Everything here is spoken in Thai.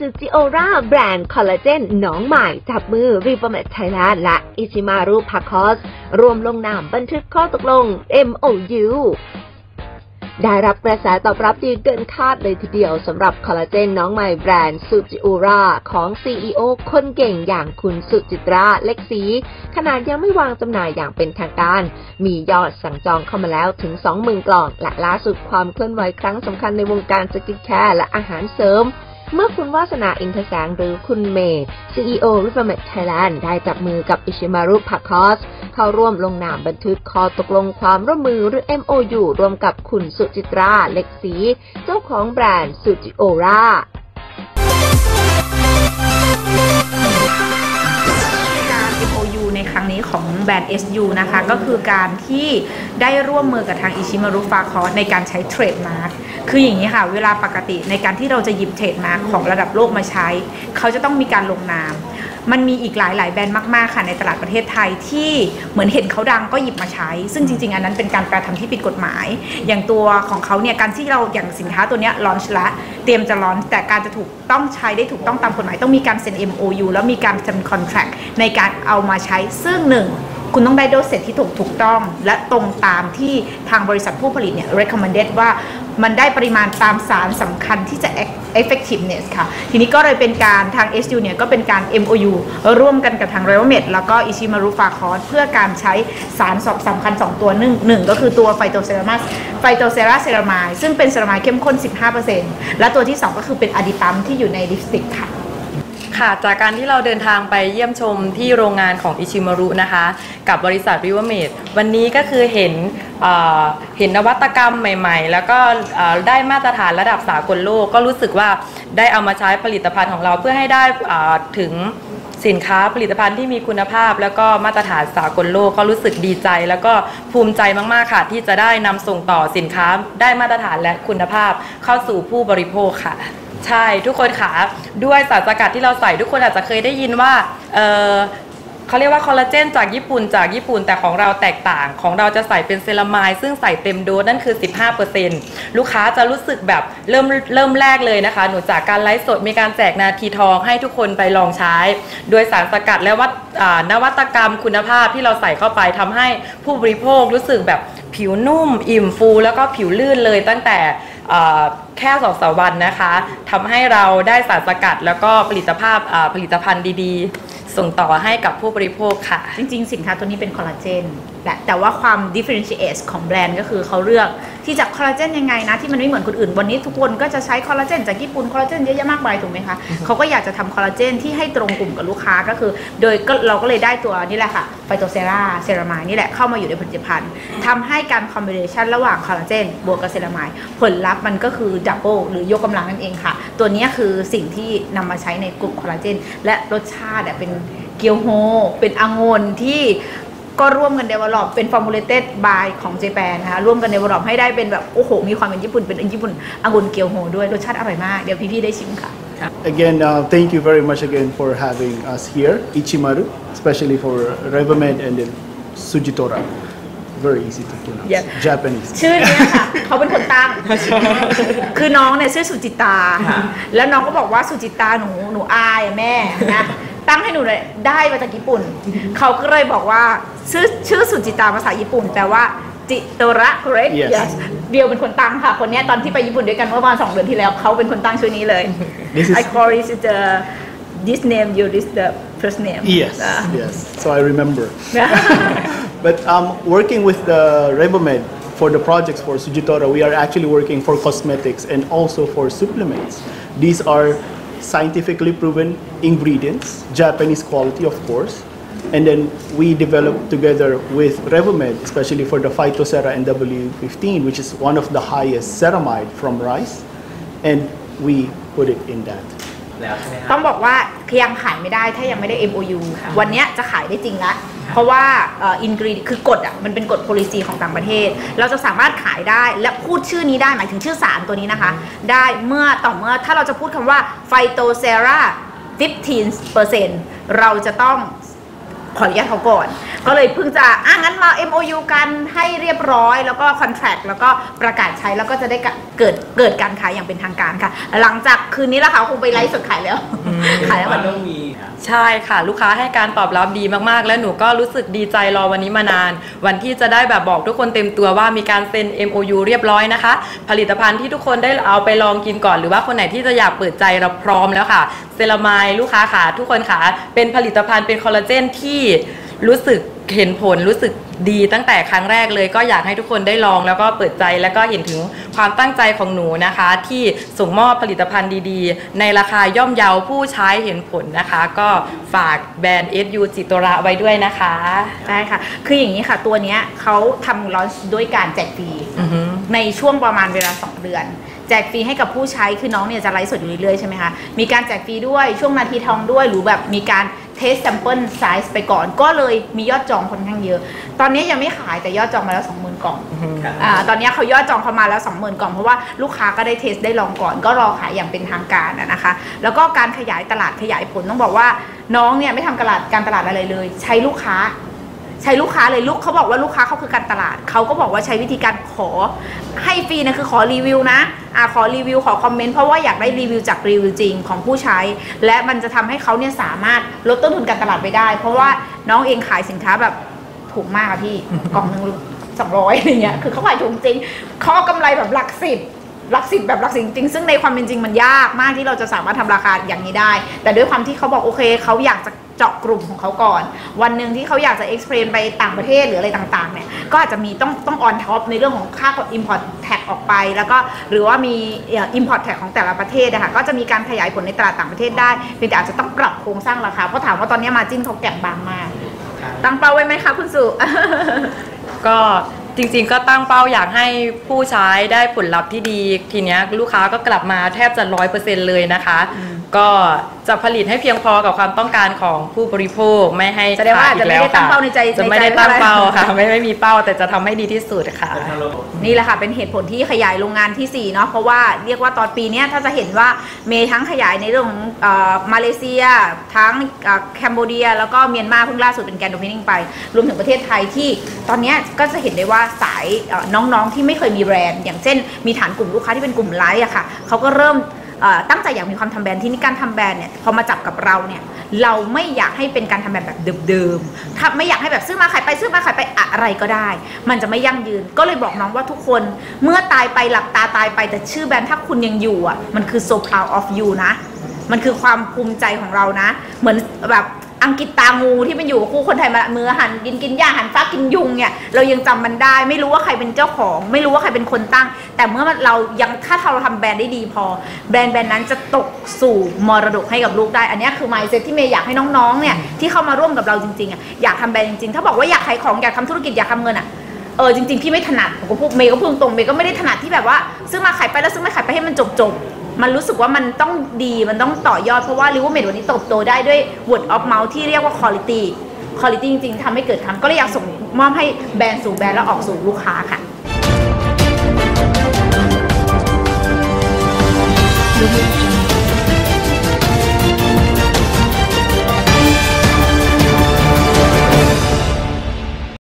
ซูจิโอราแบรนด์คอลลาเจนน้องใหม่จับมือรีฟอร์เมทไทยแลนด์และอิชิมารุพาคอสรวมลงนามบันทึกข้อตกลง MOU ได้รับกระแสตอบรับดีเกินคาดเลยทีเดียวสำหรับคอลลาเจนน้องใหม่แบรนด์ซูจิโอราของ CEO คนเก่งอย่างคุณสุจิตราเล็กศรีขนาดยังไม่วางจำหน่ายอย่างเป็นทางการมียอดสั่งจองเข้ามาแล้วถึง 20,000 กล่องและล่าสุดความเคลื่อนไหวครั้งสำคัญในวงการสกินแคร์และอาหารเสริมเมื่อคุณวาสนาอินทแสงหรือคุณเมย์ CEO Reformat Thailand ได้จับมือกับอิชิมารุพาคอสเข้าร่วมลงนามบันทึกข้อตกลงความร่วมมือหรือ MOU รวมกับคุณสุจิตราเล็กศรีเจ้าของแบรนด์ซูจิโอรา MOU ในครั้งนี้ของแบรนด์ SU นะคะก็คือการที่ได้ร่วมมือกับทางอิชิมารุฟาคอสในการใช้เทรดมาร์คคืออย่างนี้ค่ะเวลาปกติในการที่เราจะหยิบเทรดมาร์คของระดับโลกมาใช้เขาจะต้องมีการลงนามมันมีอีกหลายแบรนด์มากๆค่ะในตลาดประเทศไทยที่เหมือนเห็นเขาดังก็หยิบมาใช้ซึ่งจริงๆอันนั้นเป็นการกระทำที่ผิดกฎหมายอย่างตัวของเขาเนี่ยการที่เราอย่างสินค้าตัวนี้ลอนช์ละเตรียมจะลอนช์แต่การจะถูกต้องใช้ได้ถูกต้องตามกฎหมายต้องมีการเซ็น MOU แล้วมีการเซ็น contract ในการเอามาใช้ซึ่งหนึ่งคุณต้องได้โดสเซตที่ถูกต้องและตรงตามที่ทางบริษัทผู้ผลิตเนี่ย recommended ว่ามันได้ปริมาณตามสารสำคัญที่จะ effectiveness ค่ะทีนี้ก็เลยเป็นการทาง SU เนี่ยก็เป็นการ MOU ร่วมกันกับทาง Reformat แล้วก็อิชิมารุฟาคอสเพื่อการใช้สารสำคัญ2ตัวหนึ่งก็คือตัวไฟโตเซราเซรามายซึ่งเป็นเซรามายเข้มข้น 15% และตัวที่2ก็คือเป็นอะดิตัมที่อยู่ในลิปสติกค่ะค่ะจากการที่เราเดินทางไปเยี่ยมชมที่โรงงานของอิชิมารุนะคะกับบริษัท Reformat วันนี้ก็คือเห็นนวัตกรรมใหม่ๆแล้วก็ได้มาตรฐานระดับสากลโลกก็รู้สึกว่าได้เอามาใช้ผลิตภัณฑ์ของเราเพื่อให้ได้ถึงสินค้าผลิตภัณฑ์ที่มีคุณภาพแล้วก็มาตรฐานสากลโลกก็รู้สึกดีใจแล้วก็ภูมิใจมากๆค่ะที่จะได้นำส่งต่อสินค้าได้มาตรฐานและคุณภาพเข้าสู่ผู้บริโภคค่ะใช่ทุกคนค่ะด้วยสารสกัดที่เราใส่ทุกคนอาจจะเคยได้ยินว่าเขาเรียกว่าคอลลาเจนจากญี่ปุ่นแต่ของเราแตกต่างของเราจะใส่เป็นเซรามายซึ่งใส่เต็มโดสนั่นคือ 15% ลูกค้าจะรู้สึกแบบเริ่มแรกเลยนะคะหนูจากการไลฟ์สดมีการแจกนาทีทองให้ทุกคนไปลองใช้โดยสารสกัดและนวัตกรรมคุณภาพที่เราใส่เข้าไปทำให้ผู้บริโภครู้สึกแบบผิวนุ่มอิ่มฟูแล้วก็ผิวลื่นเลยตั้งแต่แค่2-3 วันนะคะทำให้เราได้สารสกัดแล้วก็ผลิตภัณฑ์ดีๆส่งต่อให้กับผู้บริโภคค่ะจริงๆสินค้าตัวนี้เป็นคอลลาเจนแต่ว่าความ differentiate ของแบรนด์ก็คือเขาเลือกที่จะคอลลาเจนยังไงนะที่มันไม่เหมือนคนอื่นวันนี้ทุกคนก็จะใช้คอลลาเจนจากญี่ปุ่นคอลลาเจนเยอะแยะมากมายถูกไหมคะเขาก็อยากจะทำคอลลาเจนที่ให้ตรงกลุ่มกับลูกค้าก็คือโดยเราก็เลยได้ตัวนี่แหละค่ะไฟโตเซรามายนี่แหละเข้ามาอยู่ในผลิตภัณฑ์ทำให้การคอมบิเนชันระหว่างคอลลาเจนบวกกับเซรามายผลลัพธ์มันก็คือดับเบิลหรือยกกำลังนั่นเองค่ะตัวนี้คือสิ่งที่นำมาใช้ในกลุ่มคอลลาเจนและรสชาติเป็นเกียวโฮเป็นองุ่นที่ก็ร่วมกัน develop เป็น formulated by ของเจแปนนะคะร่วมกัน develop ให้ได้เป็นแบบโอ้โหมีความเป็นญี่ปุ่นเป็นญี่ปุ่นองุ่นเกียวโฮด้วยรสชาติอร่อยมากเดี๋ยวพี่ๆได้ชิมค่ะ Again, thank you very much again for having us here, Ichimaru, especially for Reformat and then Sujitora. Very easy to pronounce. Yeah. Japanese. ชื่อนี้ค่ะเขาเป็นคนตั้งคือน้องเนี่ยชื่อสุจิตาแล้วน้องก็บอกว่าสุจิตาหนูอายแม่นะตั้งให้หนูเลยได้มาจากญี่ปุ่นเขาก็เลยบอกว่าชื่อสุจิตาภาษาญี่ปุ่นแปลว่าจิโตระ correct yes เดียวเป็นคนตั้งค่ะคนนี้ตอนที่ไปญี่ปุ่นด้วยกันเมื่อประมาณ2 เดือนที่แล้วเขาเป็นคนตั้งชื่อนี้เลย I call it this name you this the first name yes yes so I remember but working with the Reformat for the projects for Sujitora we are actually working for cosmetics and also for supplements these are scientifically proven ingredients, Japanese quality of course, and then we developed together with Reformat, especially for the Phytocera NW15, which is one of the highest ceramide from rice, and we put it in that. ต้องบอกว่ายังขายไม่ได้ถ้ายังไม่ได้ MOU วันนี้จะขายได้จริงแล้วเพราะว่าอินกรีดคือกฎมันเป็นกฎ policy ของต่างประเทศเราจะสามารถขายได้และพูดชื่อนี้ได้หมายถึงชื่อสารตัวนี้นะคะได้เมื่อถ้าเราจะพูดคำว่า Phytocera 15% เราจะต้องขออนุญาตเขาก่อนก็เลยเพิ่งจะงั้นมา MOU กันให้เรียบร้อยแล้วก็ contract แล้วก็ประกาศใช้แล้วก็จะได้เกิดการขายอย่างเป็นทางการค่ะหลังจากคืนนี้แล้วค่ะคงไปไลฟ์สดขายแล้วขายแล้วเหมือนเดิมใช่ค่ะลูกค้าให้การตอบรับดีมากๆและหนูก็รู้สึกดีใจรอวันนี้มานานวันที่จะได้แบบบอกทุกคนเต็มตัวว่ามีการเซ็น MOU เรียบร้อยนะคะผลิตภัณฑ์ที่ทุกคนได้เอาไปลองกินก่อนหรือว่าคนไหนที่จะอยากเปิดใจเราพร้อมแล้วค่ะเซรามายลูกค้าค่ะทุกคนค่ะเป็นผลิตภัณฑ์เป็นคอลลาเจนที่รู้สึกเห็นผลรู้สึกดีตั้งแต่ครั้งแรกเลยก็อยากให้ทุกคนได้ลองแล้วก็เปิดใจแล้วก็เห็นถึงความตั้งใจของหนูนะคะที่ส่งมอบผลิตภัณฑ์ดีๆในราคาย่อมเยาผู้ใช้เห็นผลนะคะก็ฝากแบรนด์ SU จิโตระไว้ด้วยนะคะได้ค่ะคืออย่างนี้ค่ะตัวนี้เขาทำลอนช์ด้วยการแจกฟรีในช่วงประมาณเวลา2 เดือนแจกฟรีให้กับผู้ใช้คือน้องเนี่ยจะไลฟ์สดอยู่เรื่อยๆใช่ไหมคะมีการแจกฟรีด้วยช่วงนาทีทองด้วยหรือแบบมีการเทสแซมเปิลไซส์ไปก่อนก็เลยมียอดจองค่อนข้างเยอะตอนนี้ยังไม่ขายแต่ยอดจองมาแล้ว 20,000 กล่องตอนนี้เขายอดจองเข้ามาแล้ว 20,000 กล่องเพราะว่าลูกค้าก็ได้เทสได้ลองก่อนก็รอขายอย่างเป็นทางการนะคะแล้วก็การขยายตลาดขยายผลต้องบอกว่าน้องเนี่ยไม่ทำการตลาดอะไรเลยใช้ลูกค้าเลยเขาบอกว่าลูกค้าเขาคือการตลาดเขาก็บอกว่าใช้วิธีการขอให้ฟรีนะคือขอรีวิวนะขอรีวิวขอคอมเมนต์เพราะว่าอยากได้รีวิวจากรีวิวจริงของผู้ใช้และมันจะทำให้เขาเนี่ยสามารถลดต้นทุนการตลาดไปได้เพราะว่าน้องเองขายสินค้าแบบถูกมากอะพี่กล่องนึง200อะไรเงี้ยคือเขาขายถูกจริงเขากำไรแบบหลักสิบแบบหลักสิบจริงซึ่งในความเป็นจริงมันยากมากที่เราจะสามารถทำราคาอย่างนี้ได้แต่ด้วยความที่เขาบอกโอเคเขาอยากจะเจาะกลุ่มของเขาก่อนวันหนึ่งที่เขาอยากจะ expand ไปต่างประเทศหรืออะไรต่างๆเนี่ยก็อาจจะมีต้อง on top ในเรื่องของค่า import tax ออกไปแล้วก็หรือว่ามี import tax ของแต่ละประเทศนะคะก็จะมีการขยายผลในตลาดต่างประเทศได้เพียงแต่อาจจะต้องปรับโครงสร้างราคาเพราะถามว่าตอนนี้ margin เขาแก็บบางมากตั้งเป้าไว้ไหมคะคุณสุก็จริงๆก็ตั้งเป้าอยากให้ผู้ใช้ได้ผลลัพธ์ที่ดีทีเนี้ยลูกค้าก็กลับมาแทบจะ 100% เลยนะคะก็จะผลิตให้เพียงพอกับความต้องการของผู้บริโภคไม่ให้แสดงว่าจะไม่ได้ตั้งเป้าในใจจะไม่ได้ตั้งเป้าค่ะไม่มีเป้าแต่จะทำให้ดีที่สุดค่ะนี่แหละค่ะเป็นเหตุผลที่ขยายโรงงานที่4เนาะเพราะว่าเรียกว่าตอนปีนี้ถ้าจะเห็นว่าเมย์ทั้งขยายในเรื่องของมาเลเซียทั้งแคนเบเดียแล้วก็เมียนมาเพิ่งล่าสุดเป็นแกรนด์โอเพนนิ่งไปรวมถึงประเทศไทยที่ตอนนี้ก็จะเห็นได้ว่าสายน้องๆที่ไม่เคยมีแบรนด์อย่างเช่นมีฐานกลุ่มลูกค้าที่เป็นกลุ่มไลฟ์อะค่ะเขาก็เริ่มตั้งใจอยากมีความทำแบรนด์ที่นี่การทำแบรนด์เนี่ยพอมาจับกับเราเนี่ยเราไม่อยากให้เป็นการทำแบรนด์แบบเดิมๆถ้าไม่อยากให้แบบซื้อมาขายไปอะไรก็ได้มันจะไม่ยั่งยืนก็เลยบอกน้องว่าทุกคนเมื่อตายไปหลับตาตายไปแต่ชื่อแบรนด์ถ้าคุณยังอยู่อ่ะมันคือ so proud of you นะมันคือความภูมิใจของเรานะเหมือนแบบอังกฤษตางูที่มันอยู่คู่คนไทยมามือหันกินหญ้าหันฟ้ากินยุงเนี่ยเรายังจำมันได้ไม่รู้ว่าใครเป็นเจ้าของไม่รู้ว่าใครเป็นคนตั้งแต่เมื่อเรายังถ้าเราทำแบรนด์ได้ดีพอแบรนด์นั้นจะตกสู่มรดกให้กับลูกได้อันนี้คือ mindset ที่เมย์อยากให้น้องๆเนี่ยที่เข้ามาร่วมกับเราจริงๆอยากทำแบรนด์จริงๆถ้าบอกว่าอยากขายของอยากทำธุรกิจอยากทำเงินจริงๆพี่ไม่ถนัดผมก็พูดเมย์ก็พูดตรงเมย์ก็ไม่ได้ถนัดที่แบบว่าซื้อมาขายไปแล้วซื้อมาขายไปให้มันจบมันรู้สึกว่ามันต้องดีมันต้องต่อยอดเพราะว่า Rivermate วันนี้เติบโตได้ด้วย word of mouth ที่เรียกว่า quality จริงๆทำให้เกิดคำก็เลยอยากส่งมอบให้แบรนด์สู่แบรนด์แล้วออกสู่ลูกค้าค่ะ